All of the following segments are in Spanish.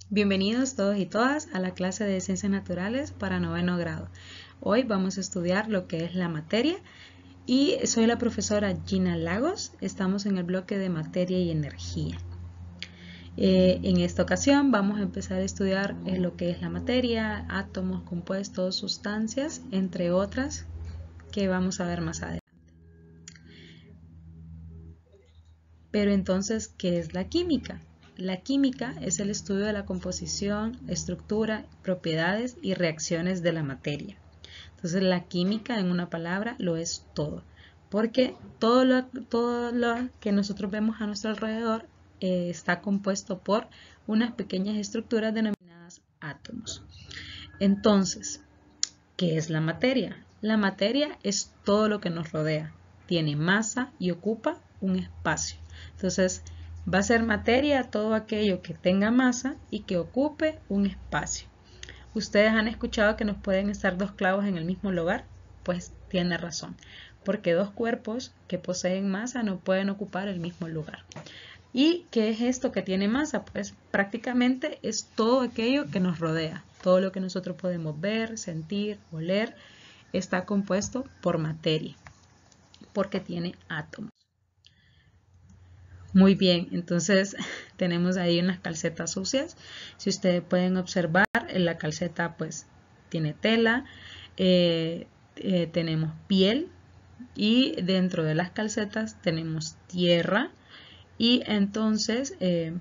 Bienvenidos todos y todas a la clase de Ciencias Naturales para noveno grado. Hoy vamos a estudiar lo que es la materia y soy la profesora Gina Lagos. Estamos en el bloque de materia y energía. En esta ocasión vamos a empezar a estudiar lo que es la materia, átomos, compuestos, sustancias, entre otras que vamos a ver más adelante. Pero entonces, ¿qué es la química? La química es el estudio de la composición, estructura, propiedades y reacciones de la materia. Entonces la química, en una palabra, lo es todo, porque todo lo que nosotros vemos a nuestro alrededor está compuesto por unas pequeñas estructuras denominadas átomos. Entonces, ¿qué es la materia? La materia es todo lo que nos rodea, tiene masa y ocupa un espacio. Entonces, va a ser materia todo aquello que tenga masa y que ocupe un espacio. ¿Ustedes han escuchado que nos pueden estar dos clavos en el mismo lugar? Pues tiene razón, porque dos cuerpos que poseen masa no pueden ocupar el mismo lugar. ¿Y qué es esto que tiene masa? Pues prácticamente es todo aquello que nos rodea. Todo lo que nosotros podemos ver, sentir, oler, está compuesto por materia, porque tiene átomos. Muy bien, entonces tenemos ahí unas calcetas sucias. Si ustedes pueden observar, la calceta pues tiene tela, tenemos piel y dentro de las calcetas tenemos tierra y entonces,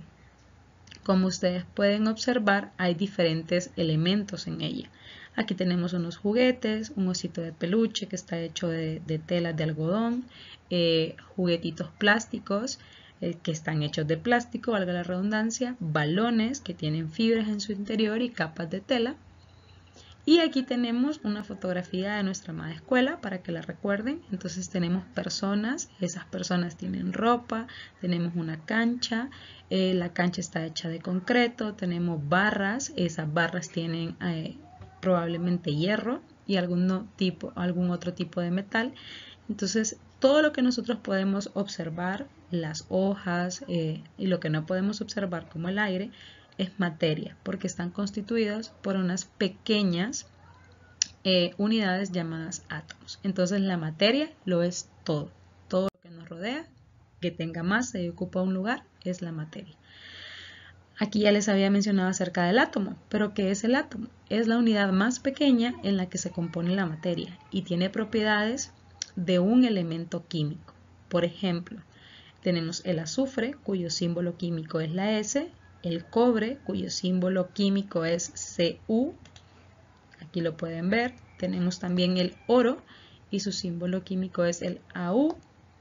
como ustedes pueden observar, hay diferentes elementos en ella. Aquí tenemos unos juguetes, un osito de peluche que está hecho de telas de algodón, juguetitos plásticos que están hechos de plástico, valga la redundancia, balones que tienen fibras en su interior y capas de tela. Y aquí tenemos una fotografía de nuestra amada escuela para que la recuerden. Entonces tenemos personas, esas personas tienen ropa, tenemos una cancha, la cancha está hecha de concreto, tenemos barras, esas barras tienen probablemente hierro y algún otro tipo de metal. Entonces todo lo que nosotros podemos observar, las hojas y lo que no podemos observar como el aire, es materia, porque están constituidos por unas pequeñas unidades llamadas átomos. Entonces la materia lo es todo. Todo lo que nos rodea, que tenga masa y ocupa un lugar, es la materia. Aquí ya les había mencionado acerca del átomo, pero ¿qué es el átomo? Es la unidad más pequeña en la que se compone la materia y tiene propiedades de un elemento químico. Por ejemplo, tenemos el azufre, cuyo símbolo químico es la S, el cobre, cuyo símbolo químico es Cu, aquí lo pueden ver. Tenemos también el oro y su símbolo químico es el Au.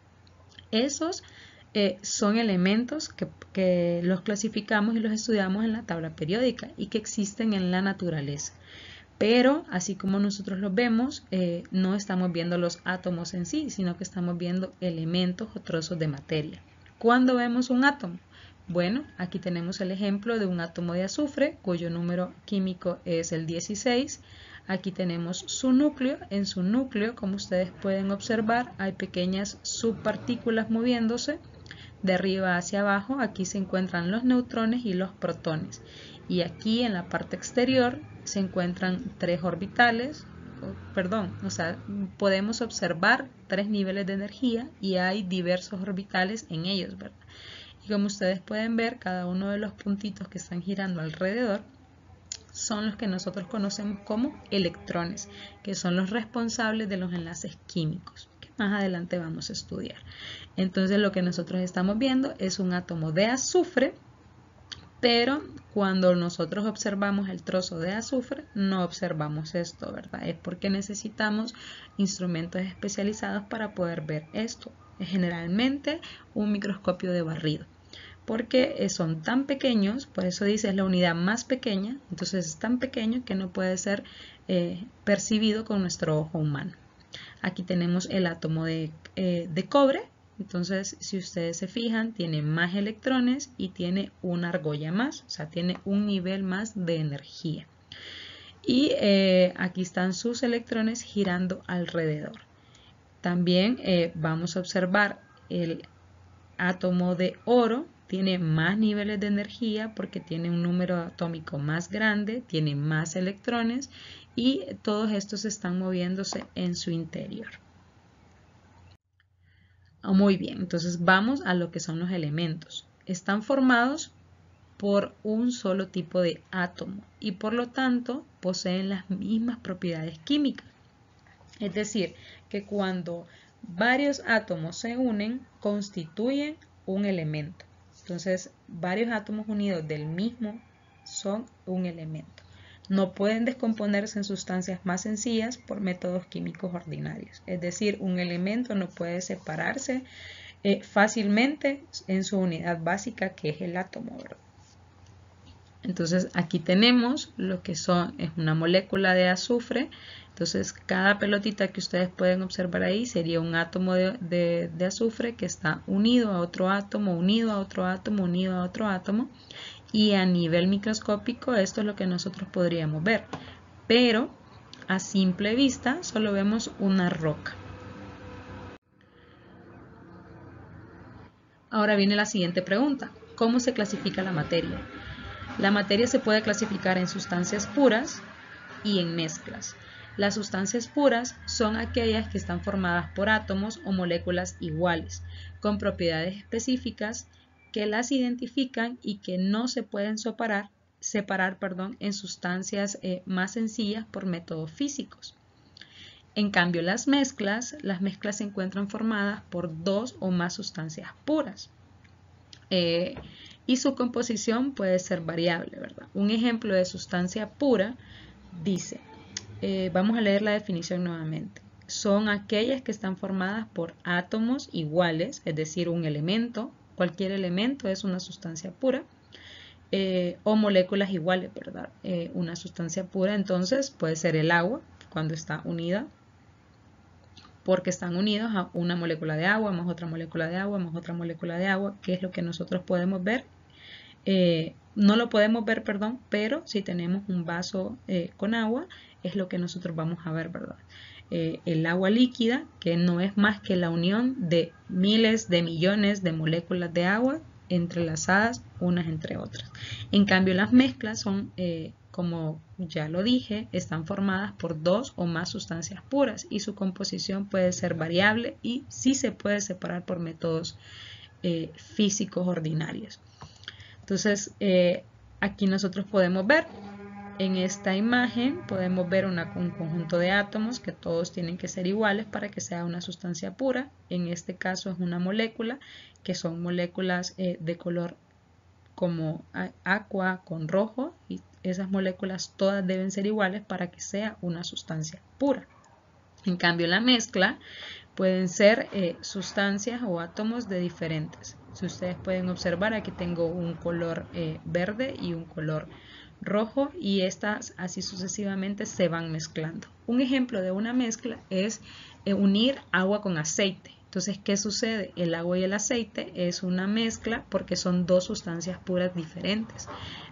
Esos son elementos que los clasificamos y los estudiamos en la tabla periódica y que existen en la naturaleza. Pero así como nosotros los vemos, no estamos viendo los átomos en sí, sino que estamos viendo elementos o trozos de materia. ¿Cuándo vemos un átomo? Bueno, aquí tenemos el ejemplo de un átomo de azufre, cuyo número químico es el 16. Aquí tenemos su núcleo. En su núcleo, como ustedes pueden observar, hay pequeñas subpartículas moviéndose de arriba hacia abajo. Aquí se encuentran los neutrones y los protones. Y aquí en la parte exterior se encuentran tres orbitales, podemos observar tres niveles de energía y hay diversos orbitales en ellos, ¿verdad? Y como ustedes pueden ver, cada uno de los puntitos que están girando alrededor son los que nosotros conocemos como electrones, que son los responsables de los enlaces químicos, que más adelante vamos a estudiar. Entonces lo que nosotros estamos viendo es un átomo de azufre, pero cuando nosotros observamos el trozo de azufre no observamos esto, ¿verdad? Es porque necesitamos instrumentos especializados para poder ver esto. Es generalmente un microscopio de barrido, porque son tan pequeños, por eso dice es la unidad más pequeña, entonces es tan pequeño que no puede ser percibido con nuestro ojo humano. Aquí tenemos el átomo de cobre. Entonces, si ustedes se fijan, tiene más electrones y tiene una argolla más, o sea, tiene un nivel más de energía. Y aquí están sus electrones girando alrededor. También vamos a observar el átomo de oro, tiene más niveles de energía porque tiene un número atómico más grande, tiene más electrones y todos estos están moviéndose en su interior. Muy bien, entonces vamos a lo que son los elementos. Están formados por un solo tipo de átomo y por lo tanto poseen las mismas propiedades químicas. Es decir, que cuando varios átomos se unen, constituyen un elemento. Entonces, varios átomos unidos del mismo son un elemento. No pueden descomponerse en sustancias más sencillas por métodos químicos ordinarios. Es decir, un elemento no puede separarse fácilmente en su unidad básica, que es el átomo, ¿verdad? Entonces aquí tenemos lo que es una molécula de azufre. Entonces cada pelotita que ustedes pueden observar ahí sería un átomo de azufre que está unido a otro átomo, unido a otro átomo, unido a otro átomo. Y a nivel microscópico esto es lo que nosotros podríamos ver. Pero a simple vista solo vemos una roca. Ahora viene la siguiente pregunta. ¿Cómo se clasifica la materia? La materia se puede clasificar en sustancias puras y en mezclas. Las sustancias puras son aquellas que están formadas por átomos o moléculas iguales, con propiedades específicas que las identifican y que no se pueden separar en sustancias más sencillas por métodos físicos. En cambio, las mezclas se encuentran formadas por dos o más sustancias puras. Y su composición puede ser variable, ¿verdad? Un ejemplo de sustancia pura dice, vamos a leer la definición nuevamente. Son aquellas que están formadas por átomos iguales, es decir, un elemento. Cualquier elemento es una sustancia pura. O moléculas iguales, ¿verdad? Una sustancia pura entonces puede ser el agua cuando está unida, porque están unidos a una molécula de agua, más otra molécula de agua, más otra molécula de agua, que es lo que nosotros podemos ver. No lo podemos ver, perdón, pero si tenemos un vaso con agua, es lo que nosotros vamos a ver, ¿verdad? El agua líquida, que no es más que la unión de miles de millones de moléculas de agua entrelazadas unas entre otras. En cambio, las mezclas son, como ya lo dije, están formadas por dos o más sustancias puras y su composición puede ser variable y sí se puede separar por métodos físicos ordinarios. Entonces, aquí nosotros podemos ver, en esta imagen podemos ver un conjunto de átomos que todos tienen que ser iguales para que sea una sustancia pura. En este caso es una molécula, que son moléculas de color como aqua con rojo, y esas moléculas todas deben ser iguales para que sea una sustancia pura. En cambio, la mezcla pueden ser sustancias o átomos de diferentes. Si ustedes pueden observar, aquí tengo un color verde y un color rojo, y estas así sucesivamente se van mezclando. Un ejemplo de una mezcla es unir agua con aceite. Entonces, ¿qué sucede? El agua y el aceite es una mezcla porque son dos sustancias puras diferentes.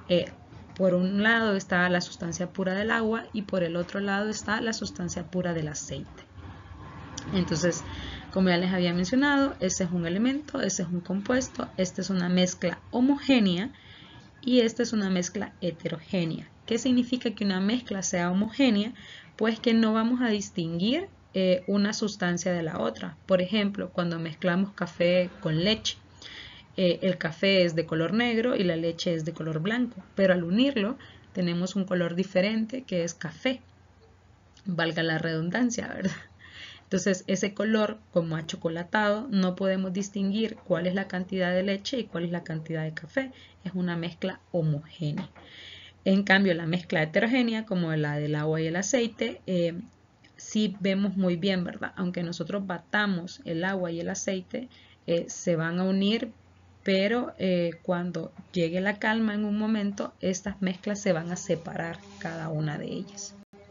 Por un lado está la sustancia pura del agua y por el otro lado está la sustancia pura del aceite. Entonces, como ya les había mencionado, ese es un elemento, ese es un compuesto, esta es una mezcla homogénea y esta es una mezcla heterogénea. ¿Qué significa que una mezcla sea homogénea? Pues que no vamos a distinguir una sustancia de la otra. Por ejemplo, cuando mezclamos café con leche, el café es de color negro y la leche es de color blanco, pero al unirlo tenemos un color diferente que es café. Valga la redundancia, ¿verdad? Entonces, ese color como achocolatado no podemos distinguir cuál es la cantidad de leche y cuál es la cantidad de café. Es una mezcla homogénea. En cambio, la mezcla heterogénea, como la del agua y el aceite, sí vemos muy bien, ¿verdad? Aunque nosotros batamos el agua y el aceite, se van a unir, pero cuando llegue la calma en un momento, estas mezclas se van a separar cada una de ellas.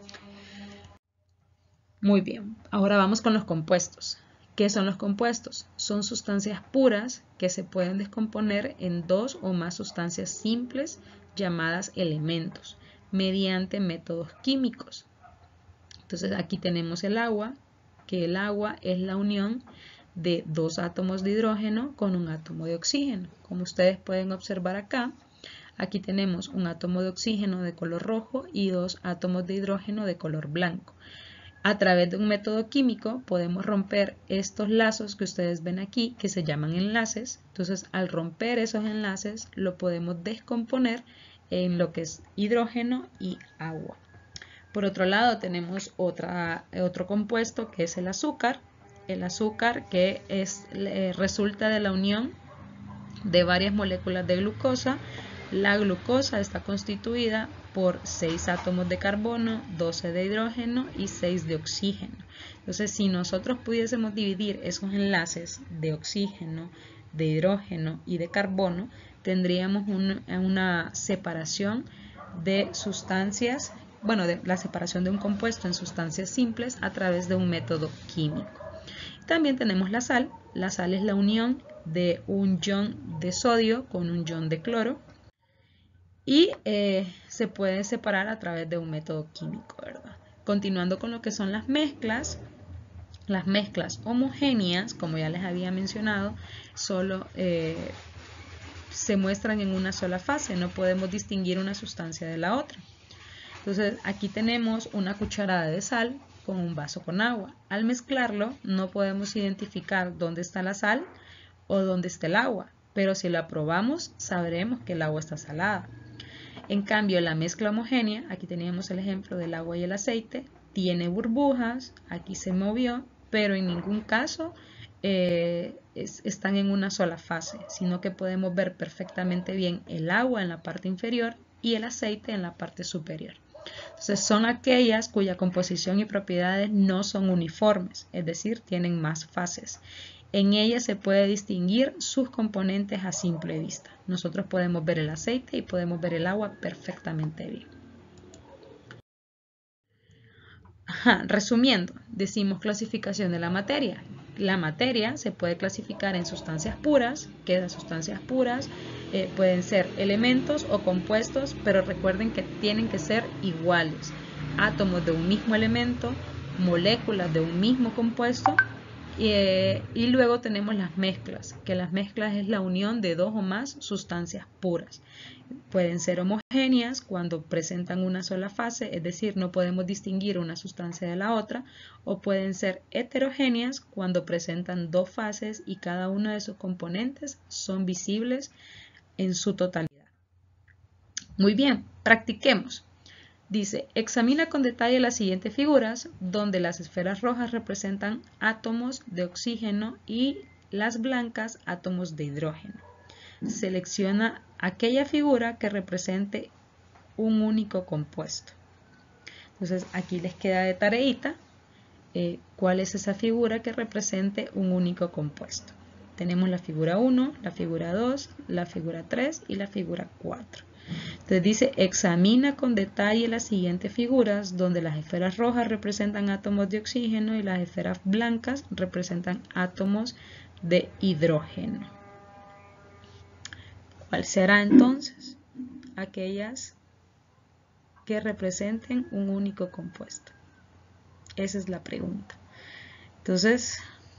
Muy bien, ahora vamos con los compuestos. ¿Qué son los compuestos? Son sustancias puras que se pueden descomponer en dos o más sustancias simples llamadas elementos mediante métodos químicos. Entonces aquí tenemos el agua, que el agua es la unión de 2 átomos de hidrógeno con un átomo de oxígeno. Como ustedes pueden observar acá, aquí tenemos un átomo de oxígeno de color rojo y 2 átomos de hidrógeno de color blanco. A través de un método químico podemos romper estos lazos que ustedes ven aquí, que se llaman enlaces. Entonces, al romper esos enlaces, lo podemos descomponer en lo que es hidrógeno y agua. Por otro lado, tenemos otro compuesto que es el azúcar. El azúcar que resulta de la unión de varias moléculas de glucosa. La glucosa está constituida por 6 átomos de carbono, 12 de hidrógeno y 6 de oxígeno. Entonces, si nosotros pudiésemos dividir esos enlaces de oxígeno, de hidrógeno y de carbono, tendríamos una separación de sustancias, de la separación de un compuesto en sustancias simples a través de un método químico. También tenemos la sal. La sal es la unión de un ion de sodio con un ion de cloro y se puede separar a través de un método químico, ¿verdad? Continuando con lo que son las mezclas homogéneas, como ya les había mencionado, solo se muestran en una sola fase, no podemos distinguir una sustancia de la otra. Entonces aquí tenemos una cucharada de sal con un vaso con agua. Al mezclarlo no podemos identificar dónde está la sal o dónde está el agua, pero si la probamos sabremos que el agua está salada. En cambio, la mezcla homogénea, aquí teníamos el ejemplo del agua y el aceite, tiene burbujas, aquí se movió, pero en ningún caso están en una sola fase, sino que podemos ver perfectamente bien el agua en la parte inferior y el aceite en la parte superior. Entonces son aquellas cuya composición y propiedades no son uniformes, es decir, tienen más fases. En ellas se puede distinguir sus componentes a simple vista. Nosotros podemos ver el aceite y podemos ver el agua perfectamente bien. Resumiendo, decimos clasificación de la materia. La materia se puede clasificar en sustancias puras, que las sustancias puras pueden ser elementos o compuestos, pero recuerden que tienen que ser iguales. Átomos de un mismo elemento, moléculas de un mismo compuesto, y luego tenemos las mezclas, que las mezclas es la unión de 2 o más sustancias puras. Pueden ser homogéneas cuando presentan una sola fase, es decir, no podemos distinguir una sustancia de la otra, o pueden ser heterogéneas cuando presentan 2 fases y cada uno de sus componentes son visibles en su totalidad. Muy bien, practiquemos. Dice, examina con detalle las siguientes figuras, donde las esferas rojas representan átomos de oxígeno y las blancas átomos de hidrógeno. Selecciona aquella figura que represente un único compuesto. Entonces aquí les queda de tareita cuál es esa figura que represente un único compuesto. Tenemos la figura 1, la figura 2, la figura 3 y la figura 4. Entonces dice, examina con detalle las siguientes figuras donde las esferas rojas representan átomos de oxígeno y las esferas blancas representan átomos de hidrógeno. ¿Cuál será entonces? Aquellas que representen un único compuesto. Esa es la pregunta. Entonces,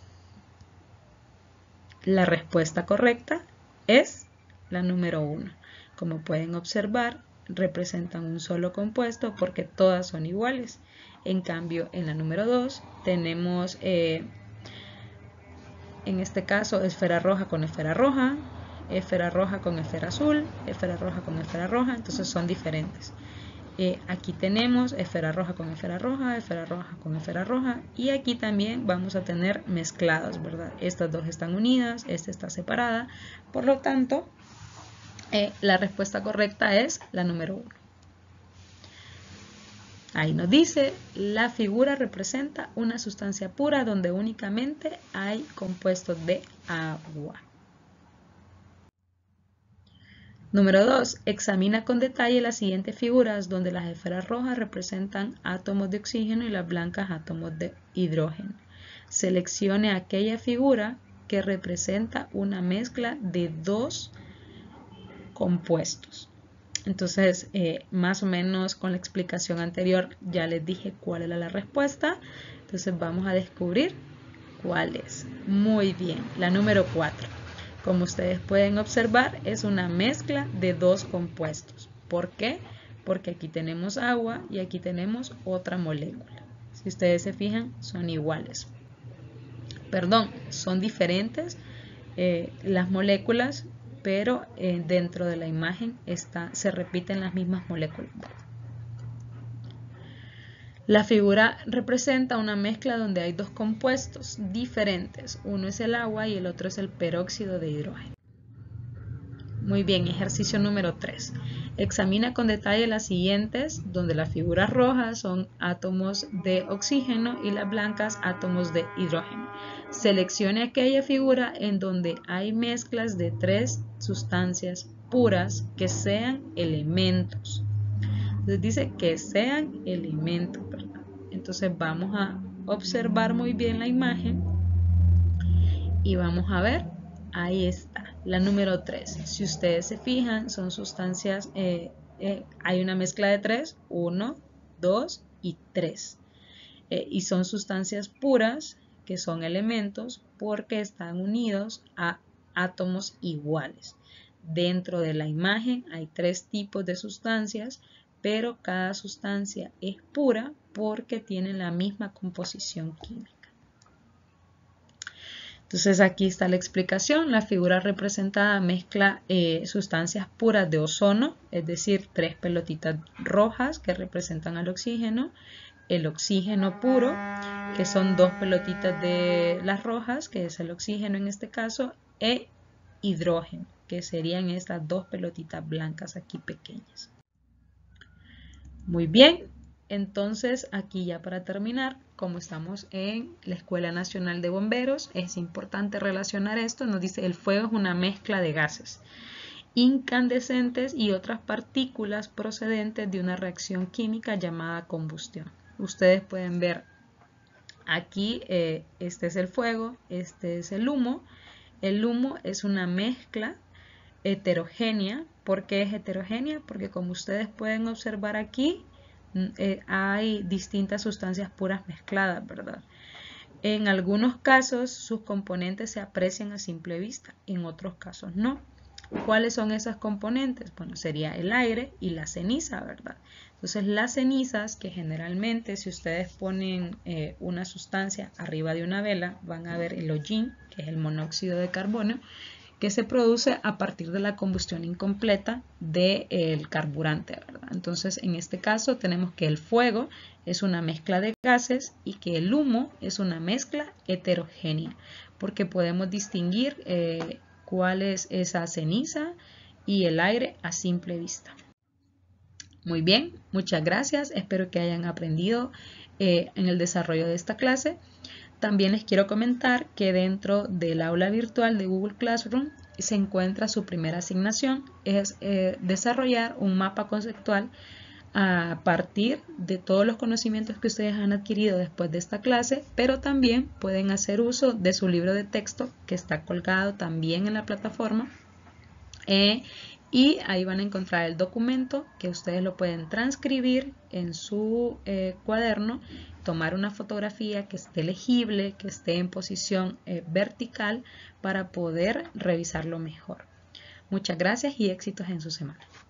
la respuesta correcta es la número 1. Como pueden observar, representan un solo compuesto porque todas son iguales. En cambio, en la número 2 tenemos, en este caso, esfera roja con esfera roja con esfera azul, esfera roja con esfera roja, entonces son diferentes. Aquí tenemos esfera roja con esfera roja con esfera roja, y aquí también vamos a tener mezcladas, ¿verdad? Estas dos están unidas, esta está separada, por lo tanto, la respuesta correcta es la número 1. Ahí nos dice, la figura representa una sustancia pura donde únicamente hay compuestos de agua. Número 2. Examina con detalle las siguientes figuras donde las esferas rojas representan átomos de oxígeno y las blancas átomos de hidrógeno. Seleccione aquella figura que representa una mezcla de 2 compuestos. Entonces, más o menos con la explicación anterior ya les dije cuál era la respuesta. Entonces vamos a descubrir ¿Cuál es? Muy bien, la número 4. Como ustedes pueden observar, es una mezcla de dos compuestos. ¿Por qué? Porque aquí tenemos agua y aquí tenemos otra molécula. Si ustedes se fijan, son iguales. Perdón, son diferentes las moléculas, pero dentro de la imagen se repiten las mismas moléculas. La figura representa una mezcla donde hay dos compuestos diferentes. Uno es el agua y el otro es el peróxido de hidrógeno. Muy bien, ejercicio número 3. Examina con detalle las siguientes, donde las figuras rojas son átomos de oxígeno y las blancas átomos de hidrógeno. Seleccione aquella figura en donde hay mezclas de tres sustancias puras que sean elementos. Entonces dice que sean elementos, ¿verdad? Entonces vamos a observar muy bien la imagen y vamos a ver. Ahí está, la número 3. Si ustedes se fijan, son sustancias, hay una mezcla de 3, 1, 2 y 3. Y son sustancias puras, que son elementos, porque están unidos a átomos iguales. Dentro de la imagen hay 3 tipos de sustancias, pero cada sustancia es pura porque tienen la misma composición química. Entonces aquí está la explicación. La figura representada mezcla sustancias puras de ozono, es decir, 3 pelotitas rojas que representan al oxígeno, el oxígeno puro, que son 2 pelotitas de las rojas, que es el oxígeno en este caso, e hidrógeno, que serían estas 2 pelotitas blancas aquí pequeñas. Muy bien. Entonces, aquí ya para terminar, como estamos en la Escuela Nacional de Bomberos, es importante relacionar esto. Nos dice, el fuego es una mezcla de gases incandescentes y otras partículas procedentes de una reacción química llamada combustión. Ustedes pueden ver aquí, este es el fuego, este es el humo. El humo es una mezcla heterogénea. ¿Por qué es heterogénea? Porque como ustedes pueden observar aquí, hay distintas sustancias puras mezcladas, ¿verdad? En algunos casos sus componentes se aprecian a simple vista, en otros casos no. ¿Cuáles son esas componentes? Bueno, sería el aire y la ceniza, ¿verdad? Entonces las cenizas, que generalmente si ustedes ponen una sustancia arriba de una vela, van a ver el hollín, que es el monóxido de carbono, que se produce a partir de la combustión incompleta del carburante, ¿verdad? Entonces, en este caso tenemos que el fuego es una mezcla de gases y que el humo es una mezcla heterogénea, porque podemos distinguir cuál es esa ceniza y el aire a simple vista. Muy bien, muchas gracias. Espero que hayan aprendido en el desarrollo de esta clase. También les quiero comentar que dentro del aula virtual de Google Classroom se encuentra su primera asignación, es desarrollar un mapa conceptual a partir de todos los conocimientos que ustedes han adquirido después de esta clase, pero también pueden hacer uso de su libro de texto que está colgado también en la plataforma. Y ahí van a encontrar el documento que ustedes lo pueden transcribir en su cuaderno, tomar una fotografía que esté legible, que esté en posición vertical para poder revisarlo mejor. Muchas gracias y éxitos en su semana.